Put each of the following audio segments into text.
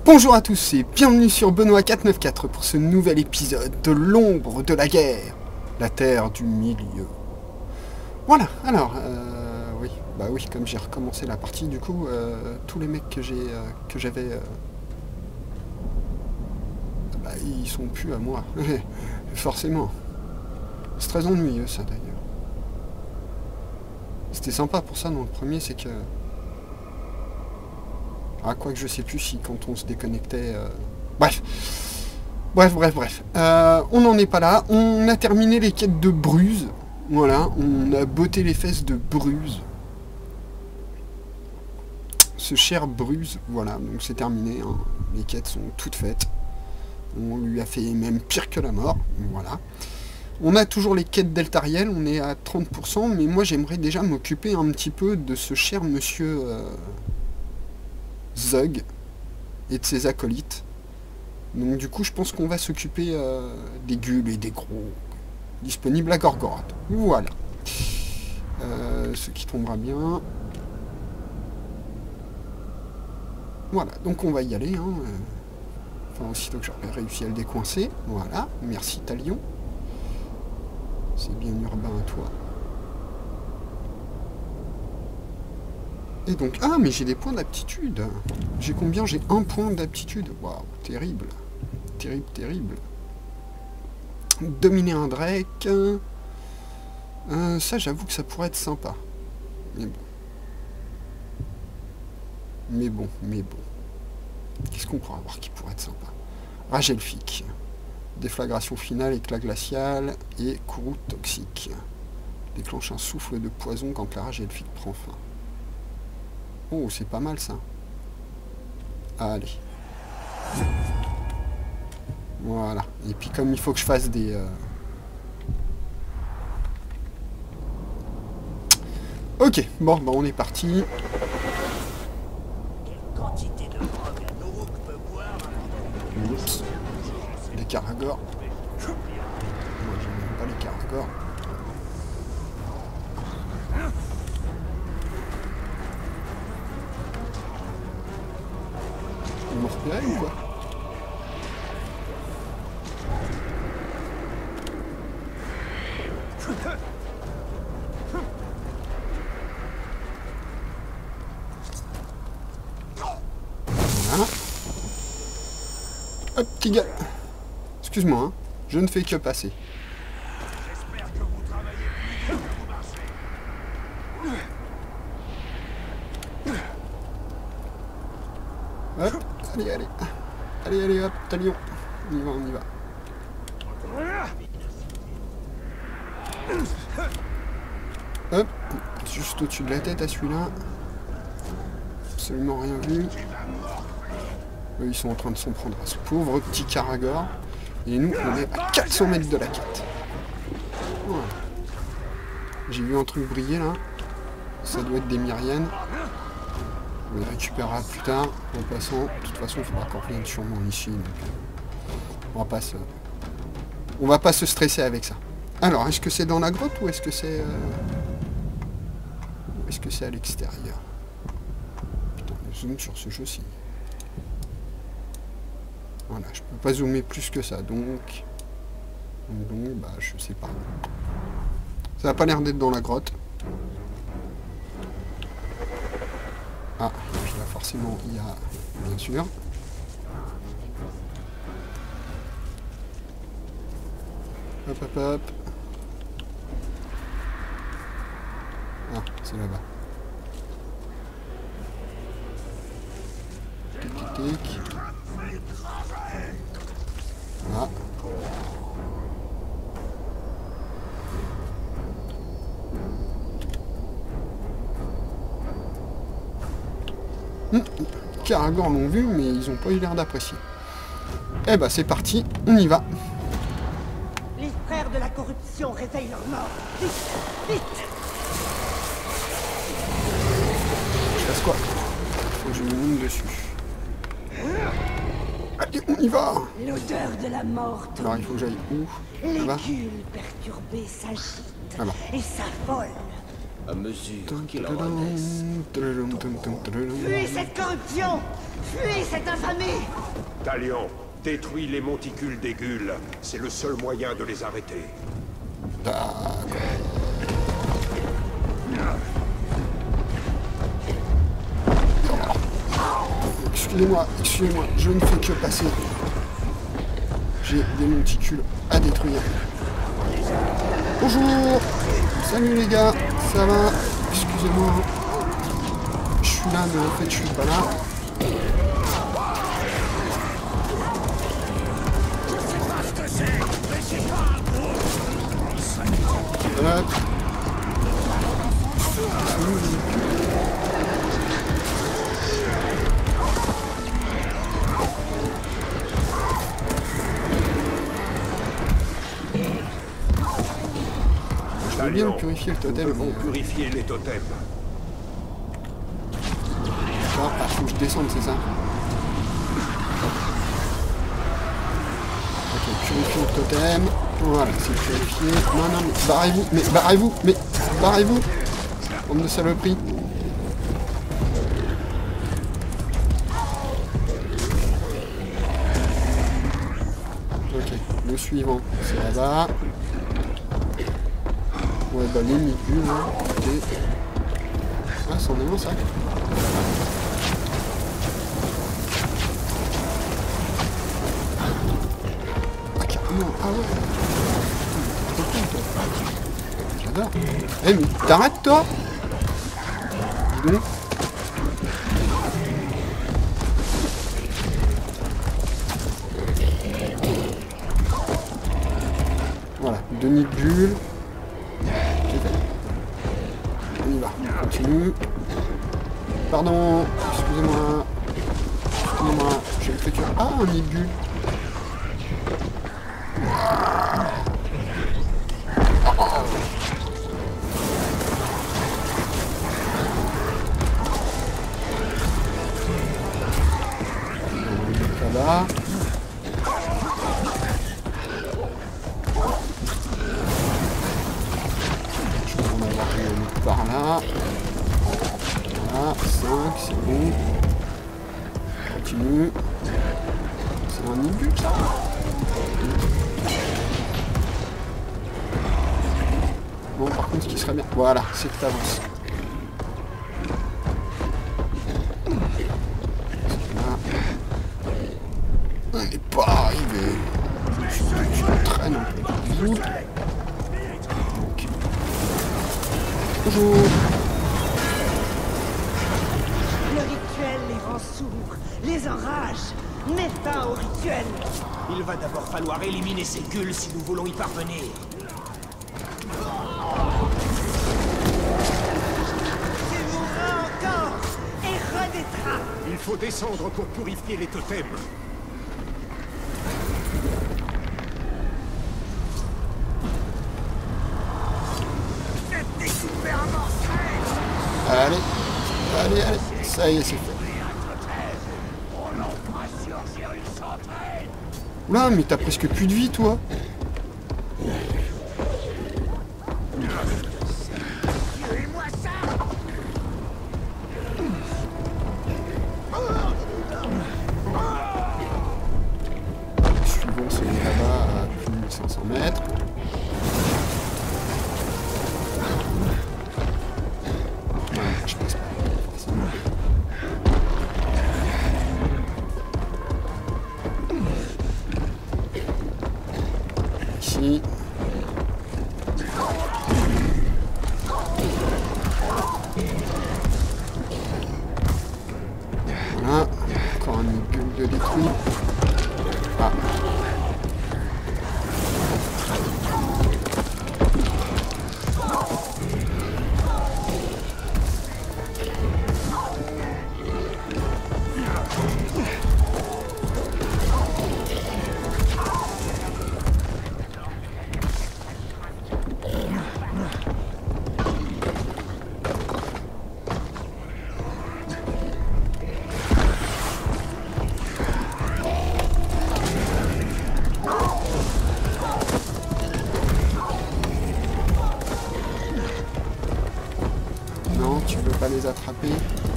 Bonjour à tous et bienvenue sur Benoît494 pour ce nouvel épisode de l'ombre de la guerre, la terre du milieu. Voilà, alors, oui, comme j'ai recommencé la partie, du coup, tous les mecs que j'avais, ils sont plus à moi, forcément. C'est très ennuyeux ça d'ailleurs. C'était sympa pour ça dans le premier, c'est que... Ah, quoique je sais plus si quand on se déconnectait... Bref. On n'en est pas là. On a terminé les quêtes de Bruse. Voilà, on a botté les fesses de Bruse. Ce cher Bruse, voilà, donc c'est terminé. Hein. Les quêtes sont toutes faites. On lui a fait même pire que la mort. Voilà. On a toujours les quêtes d'Eltariel, on est à 30%, mais moi j'aimerais déjà m'occuper un petit peu de ce cher monsieur... Zug et de ses acolytes. Donc du coup je pense qu'on va s'occuper des gueules et des gros disponibles à Gorgoroth. Voilà. Ce qui tombera bien. Voilà, donc on va y aller. Hein. Enfin aussitôt que j'aurai réussi à le décoincer. Voilà, merci Talion. C'est bien urbain à toi. Et donc, ah, mais j'ai des points d'aptitude. J'ai combien? J'ai 1 point d'aptitude. Waouh, terrible. Terrible. Dominer un Drake. Ça, j'avoue que ça pourrait être sympa. Mais bon. Qu'est-ce qu'on pourrait avoir qui pourrait être sympa? Rage elfique. Déflagration finale, éclat glacial et courroux toxique. Déclenche un souffle de poison quand la rage elfique prend fin. Oh, c'est pas mal ça. Allez. Voilà. Et puis comme il faut que je fasse des... Ok, bon, bah on est parti. Oups. Les Caragors. Moi j'aime même pas les Caragors. Ils m'ont repéré ou quoi? Voilà. Hop, petit gars. Excuse-moi, hein. Je ne fais que passer. Hop, allez, hop, Talion. On y va. Hop, juste au-dessus de la tête à celui-là. Absolument rien vu. Eux, ils sont en train de s'en prendre à ce pauvre petit Caragor. Et nous, on est à 400 mètres de la quête. Voilà. J'ai vu un truc briller là. Ça doit être des Myriennes. On les récupérera plus tard, en passant. De toute façon, il faudra qu'on revienne sûrement ici. Donc, on va pas se stresser avec ça. Alors, est-ce que c'est dans la grotte ou est-ce que c'est... Est-ce que c'est à l'extérieur? Putain, le zoom sur ce jeu-ci. Voilà, je peux pas zoomer plus que ça, donc bah, je sais pas. Ça a pas l'air d'être dans la grotte. Ah, et puis là forcément il y a, bien sûr. Hop. Ah, c'est là-bas. Tic. Voilà. Caragor l'ont vu, mais ils ont pas eu l'air d'apprécier. Eh bah c'est parti, on y va. Les frères de la corruption réveillent leur mort. Vite. Je fasse quoi? Faut que je me mine dessus. Allez, on y va. L'odeur de la mort. Alors il faut que j'aille où? Les Là-bas. gueules perturbées s'agitent Là-bas. et s'affolent. à mesure qu'il redresse. Fuis cette corruption! Fuis cette infamie! Talion, détruis les monticules des Gules. C'est le seul moyen de les arrêter. Excusez-moi, excusez-moi, je ne fais que passer. J'ai des monticules à détruire. Bonjour! Salut les gars, ça va? Excusez-moi. Je suis là, mais en fait je suis pas là. Hop. Je veux bien purifier le totem. Nous devons purifier les totems. D'accord, ah, faut que je descende, c'est ça? Ok, purifier le totem. Voilà, c'est purifié. Non, non, mais barrez-vous, mais barrez-vous! Bande de saloperies. Ok, le suivant, c'est là-bas. Ouais, bah les migules, hein. Okay. Ah, c'en est un, ça. Ah, carrément, ah ouais. T'es trop cool, toi. J'adore. Eh, mais t'arrêtes, toi? Dis donc. Voilà, 2 nids de bulles. On y va, on continue. Pardon, excusez-moi. Excusez-moi, j'ai fait que... Ah, un nid de bulles. Là. Je vais en avoir une par là. Voilà, 5, c'est bon. Continue. C'est un nid ça. Bon, par contre, ce qui serait bien... Voilà, c'est que t'avances. Il n'est pas arrivé. Je traîne un peu vite. Okay. Bonjour. Le rituel les rend sourds, les enrage. Mets fin au rituel. Il va d'abord falloir éliminer ces gueules si nous voulons y parvenir. Tu mourras encore et renaîtras. Il faut descendre pour purifier les totems. Allez, allez, allez. Ça y est, c'est fait. Oula, mais t'as presque plus de vie, toi. Suivant, c'est là-bas à plus de 1500 mètres. Je passe pas, forcément. Ici. Voilà. Encore un gueule de détruit. Ah. ici.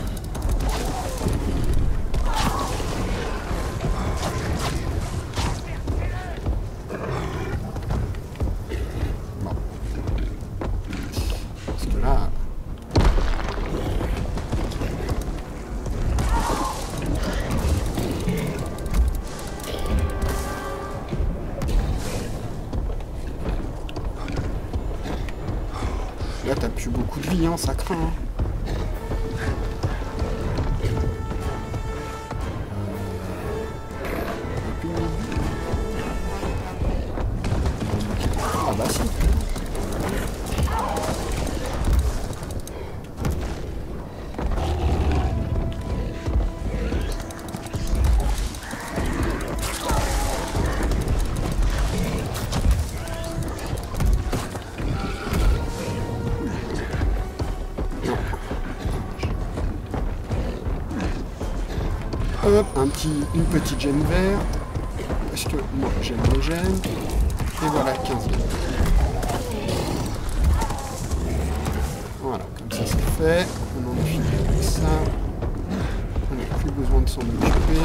Bon. Parce que là... Là, t'as plus beaucoup de vie, hein, ça craint. Hein. Ah bah si. Hop, une petite gemme verte. Parce que moi j'aime les gemmes. Et voilà, 15 gemmes. Voilà, comme ça c'est fait. On en a fini avec ça. On n'a plus besoin de s'en occuper.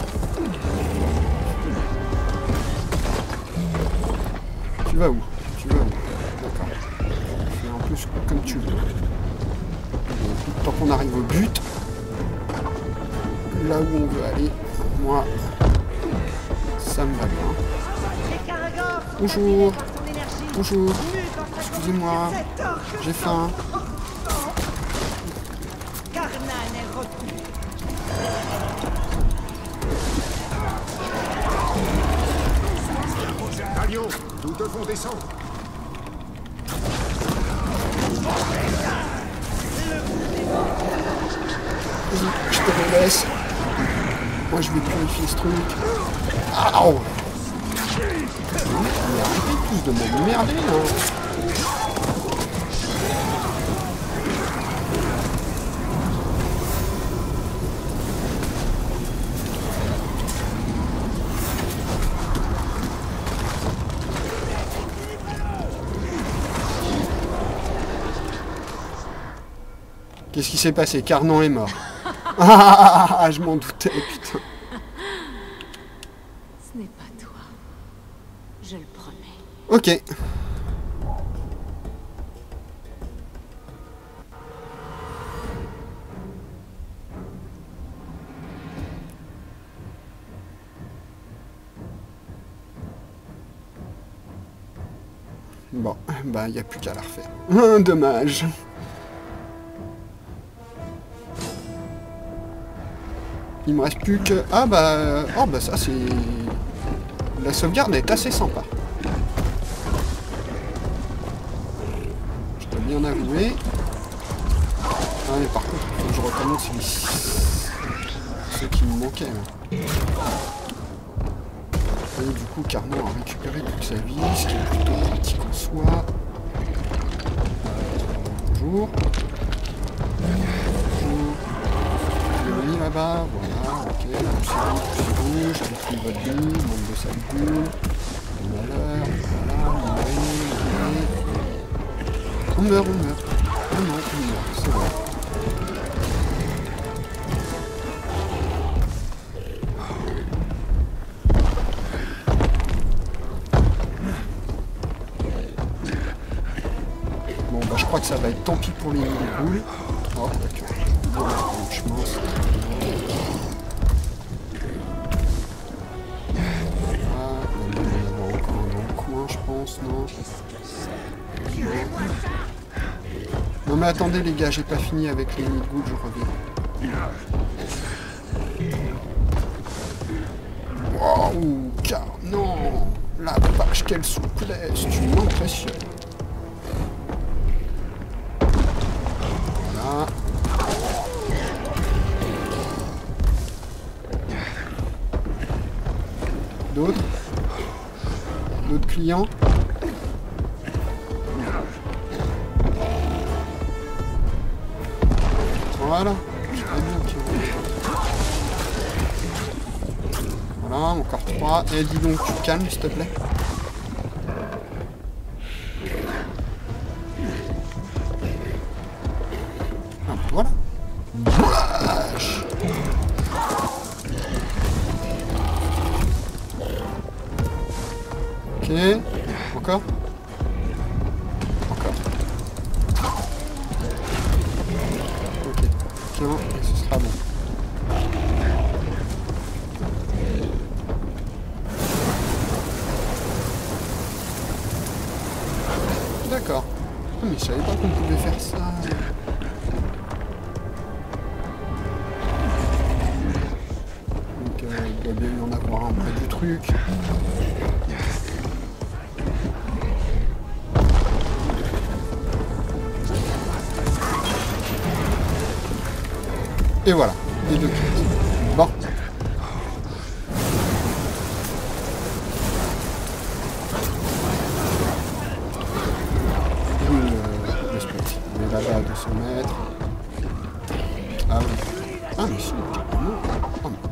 Tu vas où? Tu vas où? D'accord. Fais un peu comme tu veux. Tant qu'on arrive au but. Là où on veut aller, moi, ça me va bien. Bonjour. Bonjour. Excusez-moi. J'ai faim. Galion, nous devons descendre. Vas-y, je te laisse. Moi je vais purifier ce truc. Ah oh. Mais arrêtez tous de m'emmerder là. Qu'est-ce qui s'est passé? Carnan est mort. Ah, je m'en doutais, putain. Ce n'est pas toi. Je le promets. Ok. Bon, bah, il n'y a plus qu'à la refaire. Dommage. Il me reste plus que... Ah bah... Oh bah ça c'est... La sauvegarde est assez sympa. Je dois bien avouer. Ah mais par contre, il faut que je recommence ce qui me manquait. Là. Et du coup, Carnan a récupéré toute sa vie, ce qui est plutôt pratique en soi. Bonjour. Bonjour. Bienvenue là-bas, voilà, ok, poussez-vous, j'ai pris votre vie, monde de sale boule, malheur, voilà, on meurt. Oh non, on meurt, c'est vrai. Bon, bah je crois que ça va être tant pis pour les boules. Oh, d'accord. Je pense. Ah, il va y avoir encore un dans le coin, je pense, non? Non mais attendez les gars, j'ai pas fini avec les nids-de-gouttes, je reviens. Waouh, car non, la vache, quelle souplesse, tu m'impressionnes. Voilà. D'autres clients. Voilà. Voilà, encore 3. Et dis donc, tu te calmes, s'il te plaît. Ah, voilà. Encore. Encore. Ok. Tiens, et ce sera bon. D'accord. Ah, mais je savais pas qu'on pouvait faire ça. Donc il doit bien y en avoir un près du truc. Et voilà, les deux quêtes. Bon. Le spot. On est là-bas à 200 mètres. Ah oui. Ah mais si. Oh non. Oh non.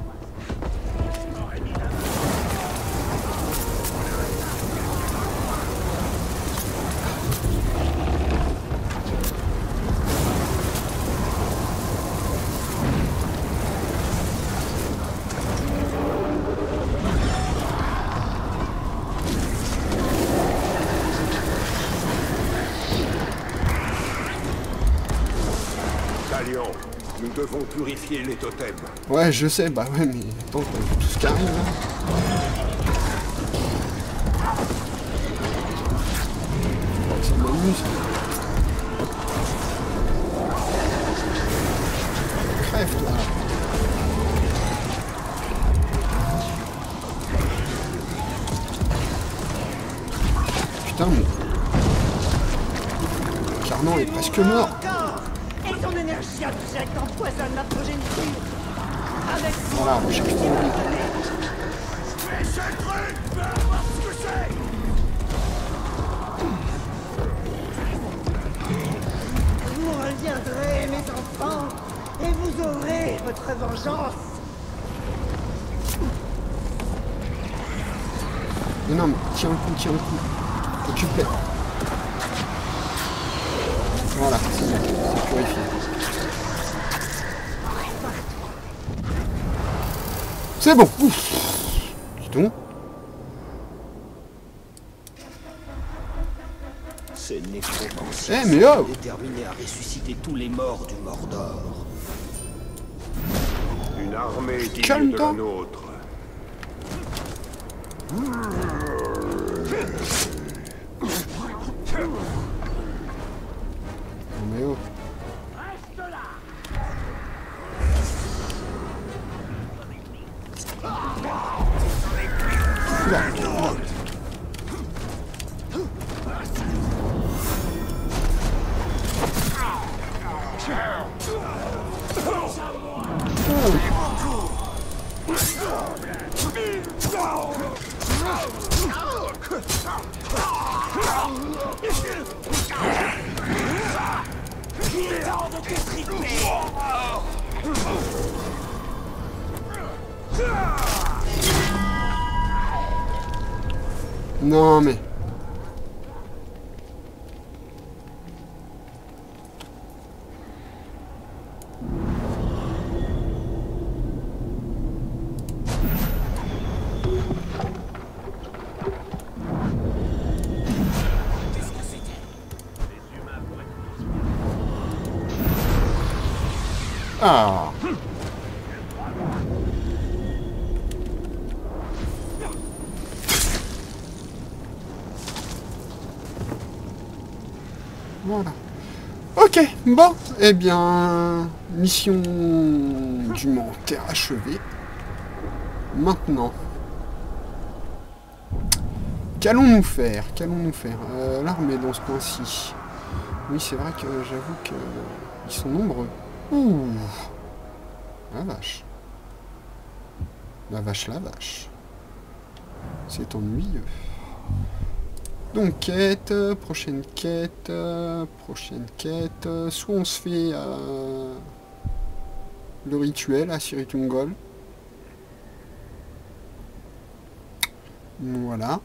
Nous devons purifier les totems. Ouais, je sais, bah ouais, mais attends, t'as vu tout ce qui arrive là. Ça m'amuse. Crève toi. Putain, mais... Carnan est presque mort. Et ton énergie abjecte empoisonne la progéniture. Avec Voilà, recherche ton vie. Mais ce truc, peu importe ce que c'est. vous reviendrez, mes enfants, et vous aurez votre vengeance. Mais non, mais tiens le coup, tiens le coup. Occupe-les. Voilà, c'est bon, c'est purifié. C'est bon. Ouf. Dis donc. Ces nécromanciens Eh mais oh, sont déterminés à ressusciter tous les morts du Mordor. Une armée digne de Calme-toi. la nôtre. mais oh. Oula, oula. Non mais... Ah. Voilà. Ok, bon, eh bien, mission du menteur achevée. Maintenant, qu'allons-nous faire? Qu'allons-nous faire? L'armée dans ce coin-ci. Oui, c'est vrai que j'avoue que ils sont nombreux. Ouh, la vache. La vache, la vache. C'est ennuyeux. Donc, quête, prochaine quête, prochaine quête. Soit on se fait le rituel à Sirith-Ungol. Voilà.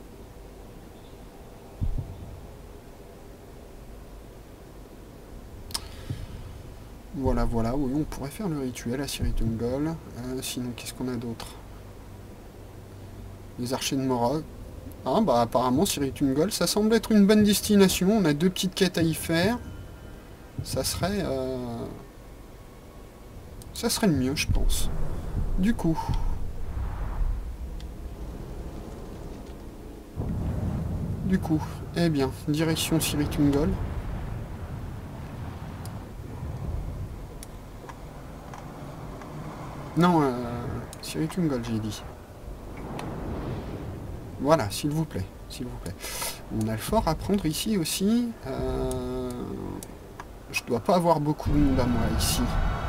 Voilà, voilà, oui, on pourrait faire le rituel à Sirith-Ungol. Sinon, qu'est-ce qu'on a d'autre? Les archers de Morog. Ah bah apparemment Sirith Ungol, ça semble être une bonne destination. On a 2 petites quêtes à y faire. Ça serait le mieux, je pense. Du coup. Eh bien, direction Sirith Ungol. Non, Sirith Ungol, j'ai dit. Voilà, s'il vous plaît, s'il vous plaît. On a le fort à prendre ici aussi. Je dois pas avoir beaucoup de monde à moi ici.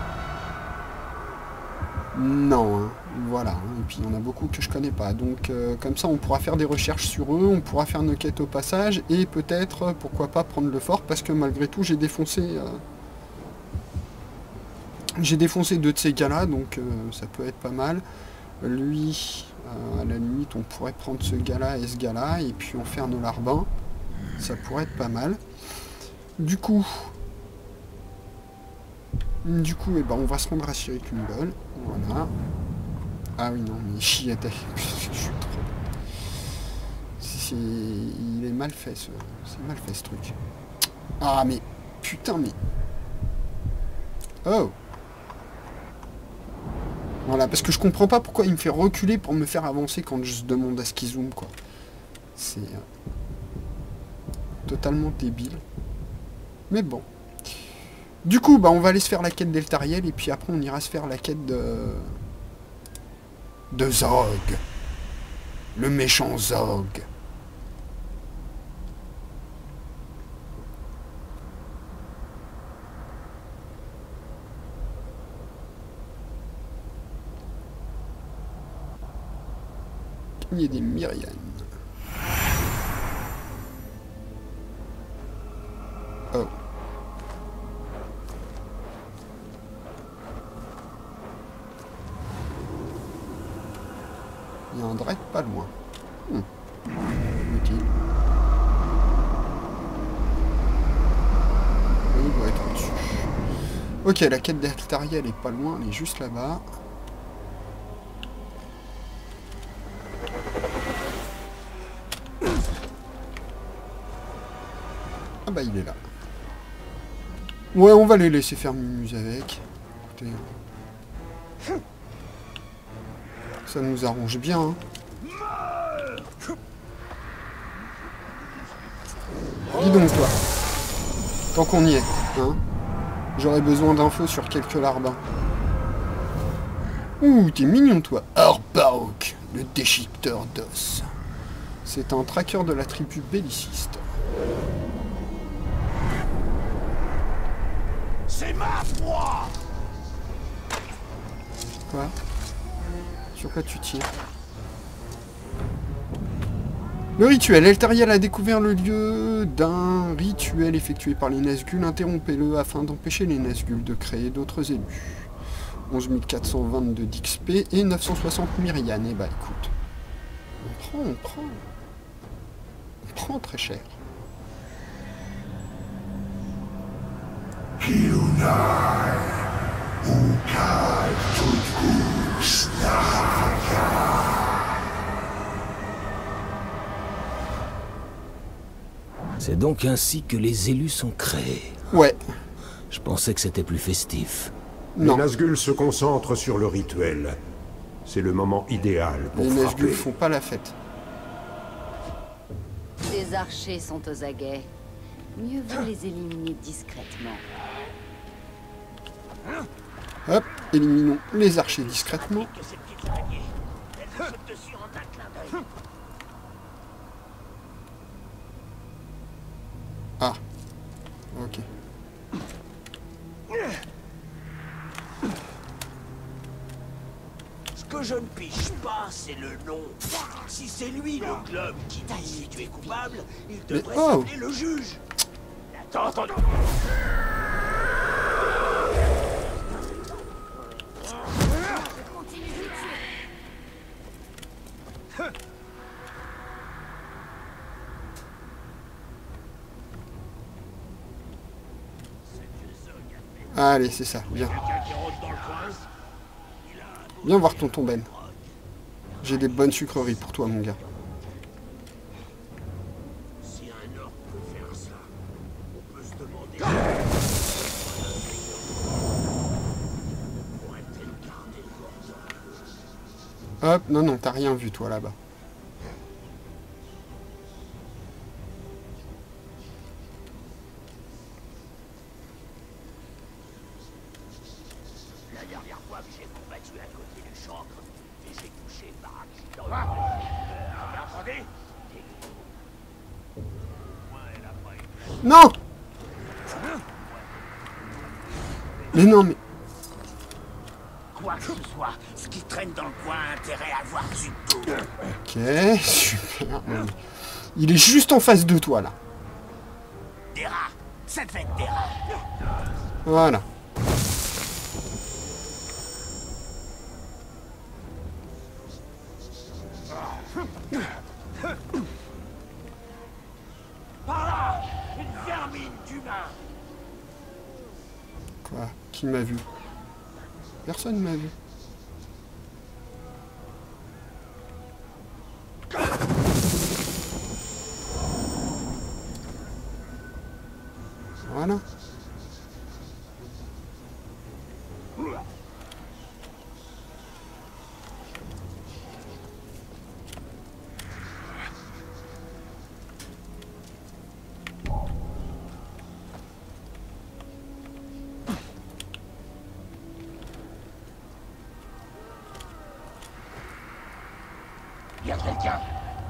Non, hein, voilà. Et puis il y en a beaucoup que je connais pas. Donc comme ça, on pourra faire des recherches sur eux, on pourra faire nos quêtes au passage, et peut-être, pourquoi pas, prendre le fort, parce que malgré tout, j'ai défoncé 2 de ces gars-là, donc ça peut être pas mal. Lui, à la limite, on pourrait prendre ce gars-là et ce gars-là, et puis en faire nos larbins. Ça pourrait être pas mal. Du coup, eh ben, on va se rendre à Sirith Ungol. Voilà. Ah oui, non, mais j'y étais. Je suis trop... Il est mal fait, c'est mal fait, ce truc. Ah, mais... Putain, mais... Oh! Voilà, parce que je comprends pas pourquoi il me fait reculer pour me faire avancer quand je demande à ce qu'il zoome, quoi. C'est... totalement débile. Mais bon. Du coup, bah, on va aller se faire la quête d'Eltariel, et puis après on ira se faire la quête de Zog. Le méchant Zog. Il y a des Myrianes. Oh. Il y a un Drake pas loin. Utile. Il doit être au-dessus. Ok, la quête d'Eltariel est pas loin, elle est juste là-bas. Ah bah il est là. Ouais, on va les laisser faire mumuse avec. Écoutez, ça nous arrange bien. Hein. Dis donc toi. Tant qu'on y est, hein. J'aurais besoin d'infos sur quelques larbins. Ouh, t'es mignon toi. Orbaok, le déchiqueteur d'os. C'est un traqueur de la tribu belliciste. C'est ma proie! Quoi? Sur quoi tu tires? Le rituel. Eltariel a découvert le lieu d'un rituel effectué par les Nazgûl. Interrompez-le afin d'empêcher les Nazgûl de créer d'autres élus. 11 422 d'XP et 960 Myrianes. Eh bah écoute. On prend très cher. C'est donc ainsi que les élus sont créés. Ouais. Je pensais que c'était plus festif. Non. Les Nazgûl se concentrent sur le rituel. C'est le moment idéal pour Les frapper. Nazgûl font pas la fête. Les archers sont aux aguets. Mieux vaut les éliminer discrètement. Hop, éliminons les archers discrètement. Que ces petites araignées, elles nous sautent dessus en un clin d'œil. Ah. Ok. Ce que je ne pige pas, c'est le nom. Si c'est lui le globe qui dit si tu es coupable, il devrait oh. s'appeler le juge. Attends. Allez, c'est ça, viens. Viens voir tonton Ben. J'ai des bonnes sucreries pour toi, mon gars. Hop, non, non, t'as rien vu, toi, là-bas. La dernière fois que j'ai combattu à côté du chantre, et j'ai touché par accident. Attendez. Non! Mais non, mais... Quoi que ce soit, ce qui traîne dans le coin a intérêt à voir du tout. Ok, super. Non, mais il est juste en face de toi, là. Des rats, ça devait être des rats. Voilà. Par là, une vermine d'humain. Quoi? Qui m'a vu? Personne m'a vu. Voilà. Y a quelqu'un.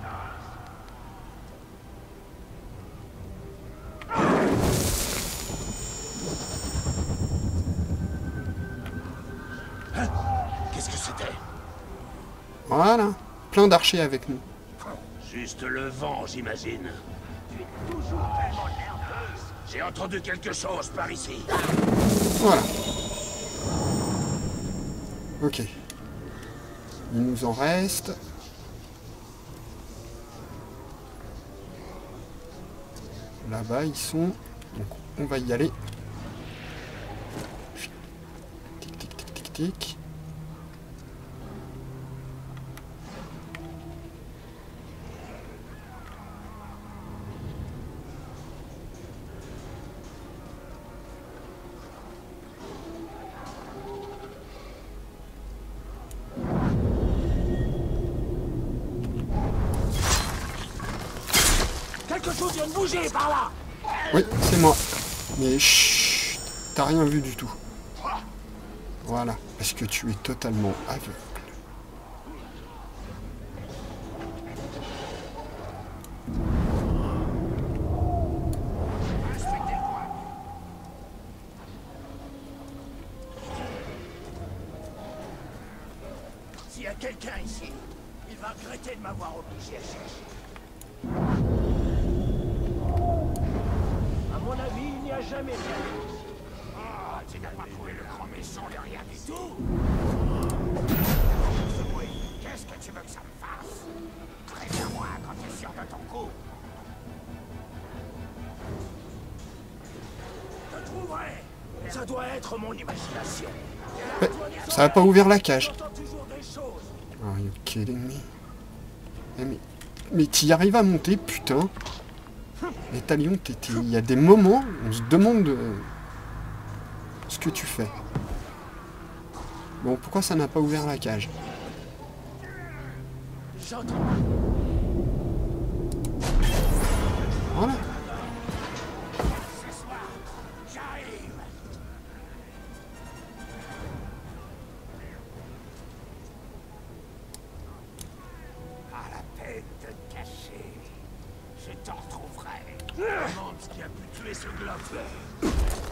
Hein? Qu'est-ce que c'était? Voilà. Plein d'archers avec nous. Juste le vent, j'imagine. Tu es toujours tellement nerveuse. J'ai entendu quelque chose par ici. Voilà. Ok. Il nous en reste. Là-bas, ils sont. Donc, on va y aller. Tic, tic, tic, tic, tic. Quelque chose vient de bouger par là. Oui, c'est moi. Mais chut, t'as rien vu du tout. Voilà, parce que tu es totalement aveugle. S'il y a quelqu'un ici, il va regretter de m'avoir obligé à chercher. À mon avis, il n'y a jamais rien. Ah, tu n'as pas trouvé le grand méchant de rien du tout. Ce bruit, qu'est-ce que tu veux que ça me fasse? Préviens-moi quand tu es sûr de ton coup. Je trouverai. Ça doit être mon imagination. Ouais, ça n'a pas ouvert la cage. J'entends toujours des choses. Are you kidding me? Eh, mais t'y arrives à monter, putain. Et Talion, il y a des moments où on se demande ce que tu fais. Bon, pourquoi ça n'a pas ouvert la cage? J'entends. Voilà. Ce soir, j'arrive. Pas la peine de te cacher. Je t'en retrouverai. Demande ce qui a pu tuer ce glove.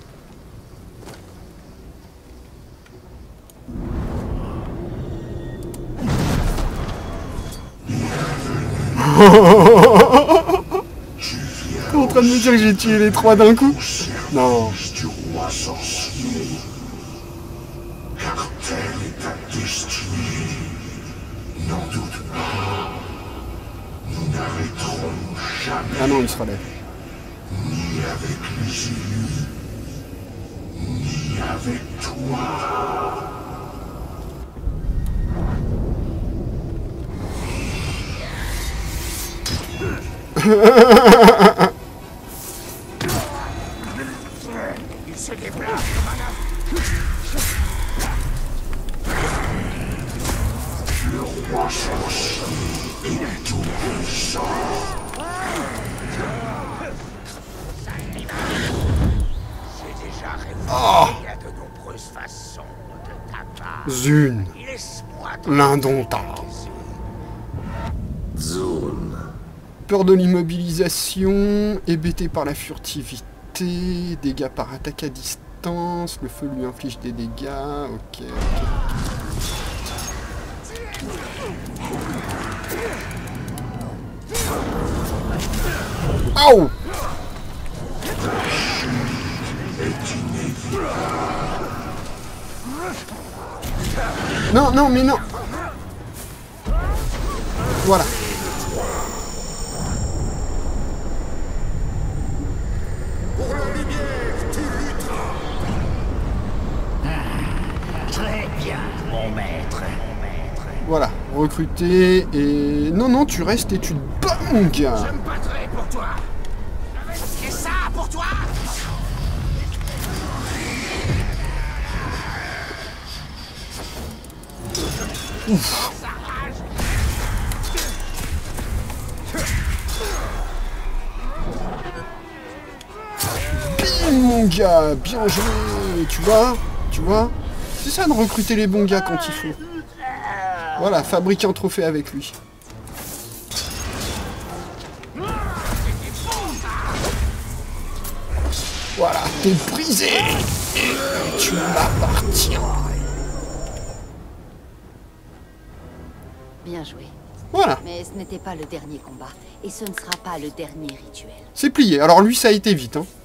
T'es en train de me dire que j'ai tué les trois d'un coup? Non. Du roi sorcier, car telle est ta destinée. N'en doute pas, nous n'arrêterons jamais, Ah non, il se relève. ni avec les élus, ni avec toi. Il se déplace comme un Le Zune, Laisse-moi l'indomptable. Zone. Peur de l'immobilisation, hébété par la furtivité, dégâts par attaque à distance, le feu lui inflige des dégâts, ok. Aouh! Non, non, mais non! Voilà. Très bien, mon maître. Voilà, recruter et... Non, non, tu restes et tu te bats, mon gars! Je me battrai pour toi. C'est ça pour toi. Bim, mon gars! Bien joué! Tu vois? Tu vois? C'est ça de recruter les bons gars quand il faut. Voilà, fabriquer un trophée avec lui. Voilà, t'es brisé! Et tu m'appartiens! Bien joué. Voilà, Mais ce n'était pas le dernier combat. Et ce ne sera pas le dernier rituel. c'est plié. Alors lui, ça a été vite, hein.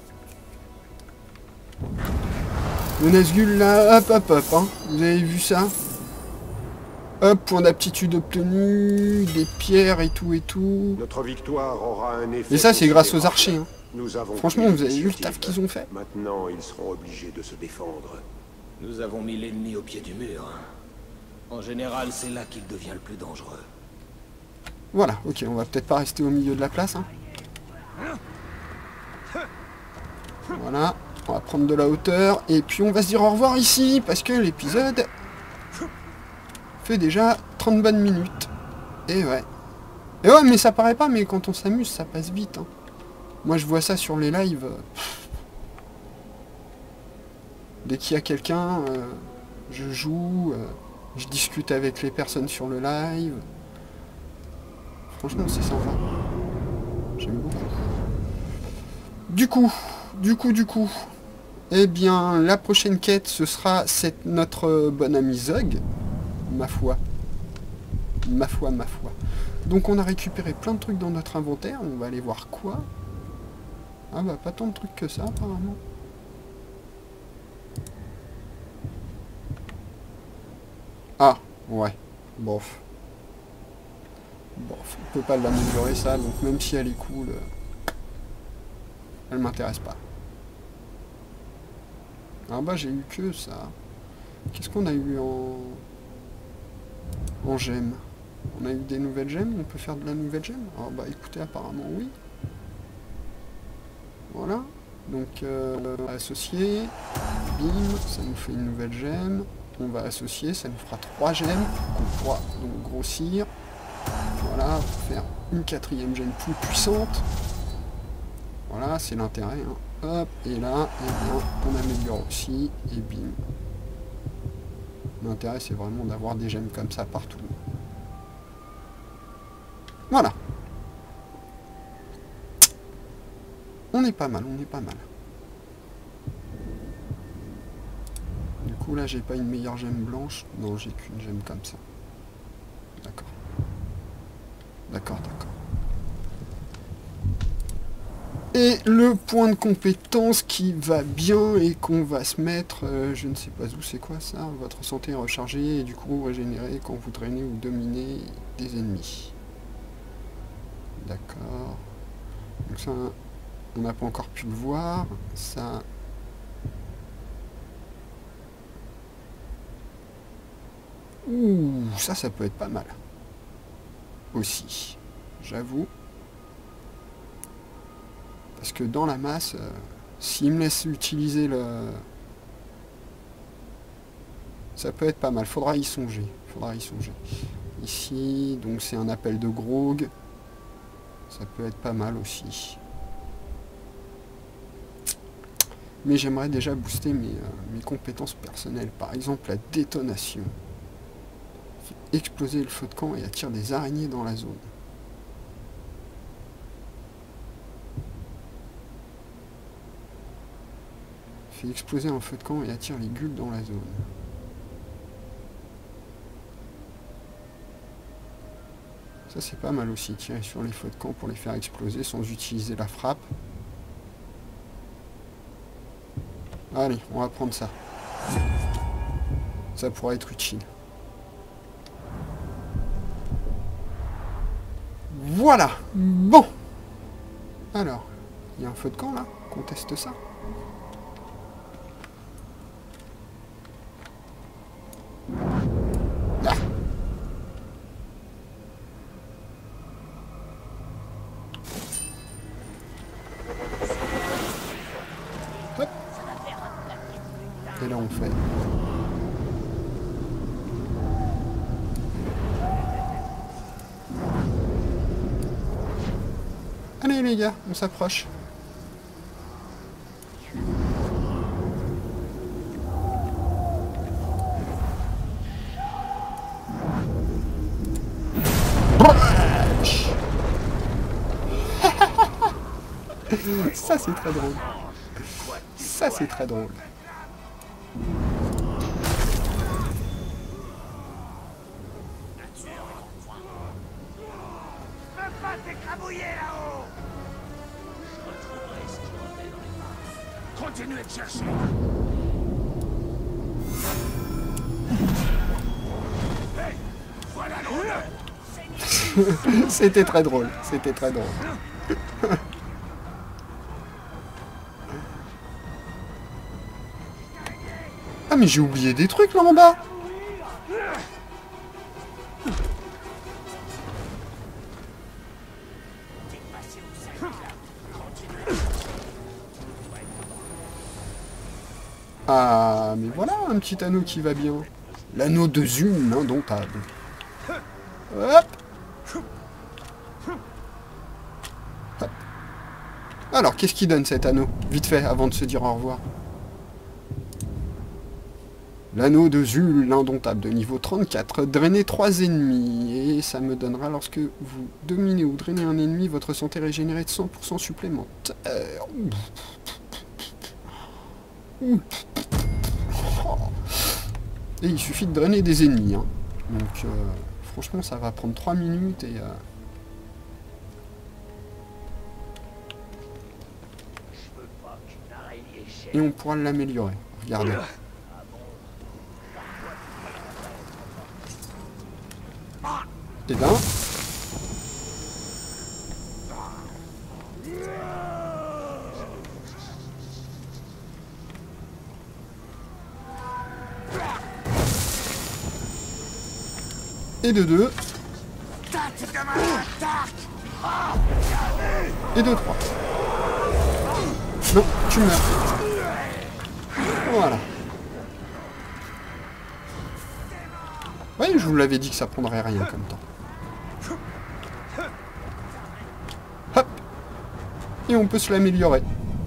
Le Nazgûl, là, hop, hop, hop, hein. Vous avez vu ça? Hop, point d'aptitude obtenu, des pierres et tout et tout. Notre victoire aura un effet... Et ça, c'est grâce aux considérable. archers, hein. Nous avons Franchement, pris vous avez vu le l'initiative. taf qu'ils ont fait? Maintenant, ils seront obligés de se défendre. Nous avons mis l'ennemi au pied du mur. En général, c'est là qu'il devient le plus dangereux. Voilà, ok, on va peut-être pas rester au milieu de la place, hein. Voilà, on va prendre de la hauteur, et puis on va se dire au revoir ici, parce que l'épisode fait déjà 30 bonnes minutes. Et ouais. Et ouais, mais ça paraît pas, mais quand on s'amuse, ça passe vite, hein. Moi, je vois ça sur les lives. Dès qu'il y a quelqu'un, je joue, je discute avec les personnes sur le live. Franchement, c'est sympa. J'aime beaucoup. Du coup, eh bien, la prochaine quête, ce sera notre bon ami Zog. Ma foi. Ma foi, ma foi. Donc, on a récupéré plein de trucs dans notre inventaire. On va aller voir quoi. Ah bah, pas tant de trucs que ça, apparemment. Ah, ouais. Bof. Bon, on peut pas l'améliorer ça, donc même si elle est cool, elle m'intéresse pas. Ah bah j'ai eu que ça. Qu'est-ce qu'on a eu en gemmes? On a eu des nouvelles gemmes, on peut faire de la nouvelle gemme? Ah bah écoutez, apparemment oui. Voilà, donc associer, bim, ça nous fait une nouvelle gemme. On va associer, ça nous fera 3 gemmes qu'on pourra donc grossir. Voilà, pour faire une 4e gemme plus puissante. Voilà, c'est l'intérêt. Hein. Hop, et là, eh bien, on améliore aussi, et bim. L'intérêt, c'est vraiment d'avoir des gemmes comme ça partout. Voilà. On est pas mal, on est pas mal. Du coup, là, j'ai pas une meilleure gemme blanche. Non, j'ai qu'une gemme comme ça. D'accord. D'accord, d'accord. Et le point de compétence qui va bien et qu'on va se mettre, je ne sais pas où, c'est quoi ça? Votre santé est rechargée et du coup régénérée quand vous drainez ou dominez des ennemis. D'accord. Donc ça, on n'a pas encore pu le voir. Ça... Ouh, ça peut être pas mal. Aussi, j'avoue. Parce que dans la masse, s'il me laisse utiliser le... Ça peut être pas mal, faudra y songer. Faudra y songer. Ici, donc c'est un appel de Grog. Ça peut être pas mal aussi. Mais j'aimerais déjà booster mes compétences personnelles. Par exemple, la détonation. Fait exploser le feu de camp et attire des araignées dans la zone. Fait exploser un feu de camp et attire les ghouls dans la zone. Ça c'est pas mal aussi, tirer sur les feux de camp pour les faire exploser sans utiliser la frappe. Allez, on va prendre ça. Ça pourra être utile. Voilà. Bon. Alors, il y a un feu de camp là. Qu'on teste ça. Là. Hop. Et là on fait. Allez les gars, on s'approche. Ça c'est très drôle. Ça c'est très drôle. Continuez de chercher. Hey, voilà l'honneur. C'était très drôle. C'était très drôle. Ah mais j'ai oublié des trucs là en bas. Ah mais voilà un petit anneau qui va bien. L'anneau de Zune, indomptable. Hop. Hop. Alors qu'est-ce qu'il donne cet anneau? Vite fait avant de se dire au revoir. L'anneau de Zul, l'indomptable, de niveau 34. Drainez 3 ennemis. Et ça me donnera, lorsque vous dominez ou drainez un ennemi, votre santé régénérée de 100% supplémentaire. Et il suffit de drainer des ennemis. Hein. Donc, franchement, ça va prendre 3 minutes et on pourra l'améliorer. Regardez. Et ben... Et de 2. Et de 3. Non, tu meurs. Voilà. Oui, je vous l'avais dit que ça prendrait rien comme temps. Hop. Et on peut se l'améliorer.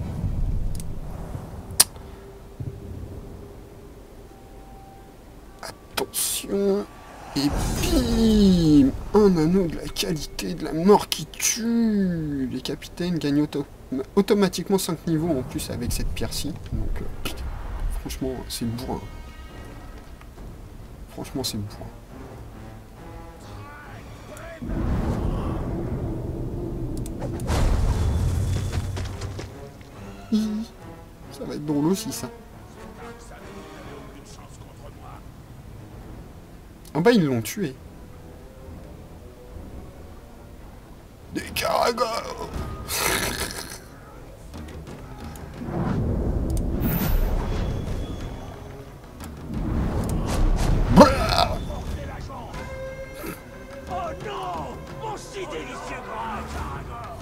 Attention. Et bim! Un anneau de la qualité, de la mort qui tue. Les capitaines gagnent automatiquement 5 niveaux en plus avec cette pierre-ci. Donc, franchement, c'est bourrin. Franchement, c'est bourrin. Ça va être drôle aussi, ça. Ah bah, ils l'ont tué. Des caragors. Oh non! Mon si délicieux grand caragor!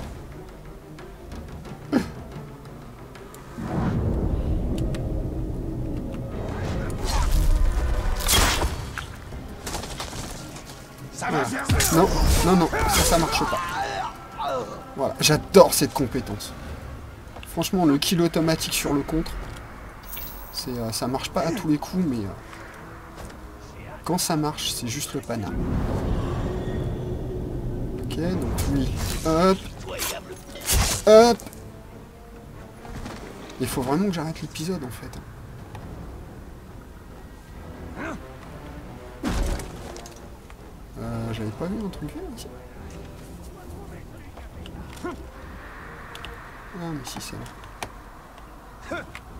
Voilà. Non, non, non, ça marche pas. Voilà, j'adore cette compétence. Franchement, le kill automatique sur le contre, ça marche pas à tous les coups, mais quand ça marche, c'est juste le panard. Ok, donc lui, hop, hop. Il faut vraiment que j'arrête l'épisode en fait. J'avais pas vu un truc là ici. Ah mais si c'est là.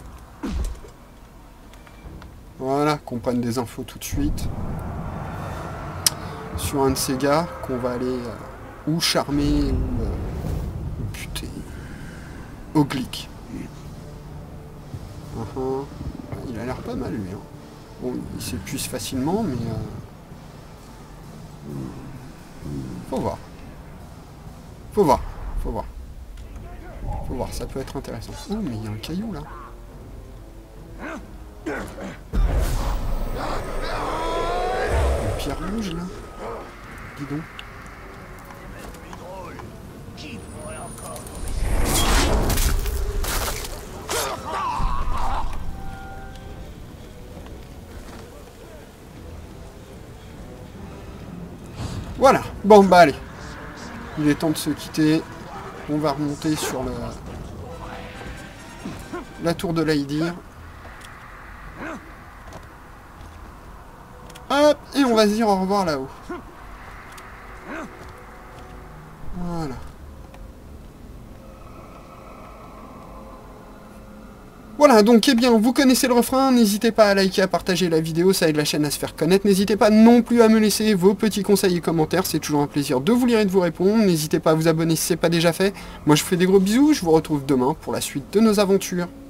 Voilà, qu'on prenne des infos tout de suite. Sur un de ces gars qu'on va aller ou charmer ou buter. Oglick. Il a l'air pas mal lui. Hein. Bon, il s'épuise facilement mais... Faut voir. Faut voir. Faut voir. Faut voir, ça peut être intéressant. Oh, mais il y a un caillou là. Une pierre rouge là. Dis donc. Voilà, bon bah allez. Il est temps de se quitter. On va remonter sur la tour de l'Aïdir. Hop, et on va se dire au revoir là-haut. Voilà. Voilà, donc eh bien, vous connaissez le refrain, n'hésitez pas à liker, à partager la vidéo, ça aide la chaîne à se faire connaître. N'hésitez pas non plus à me laisser vos petits conseils et commentaires, c'est toujours un plaisir de vous lire et de vous répondre. N'hésitez pas à vous abonner si ce n'est pas déjà fait. Moi je vous fais des gros bisous, je vous retrouve demain pour la suite de nos aventures.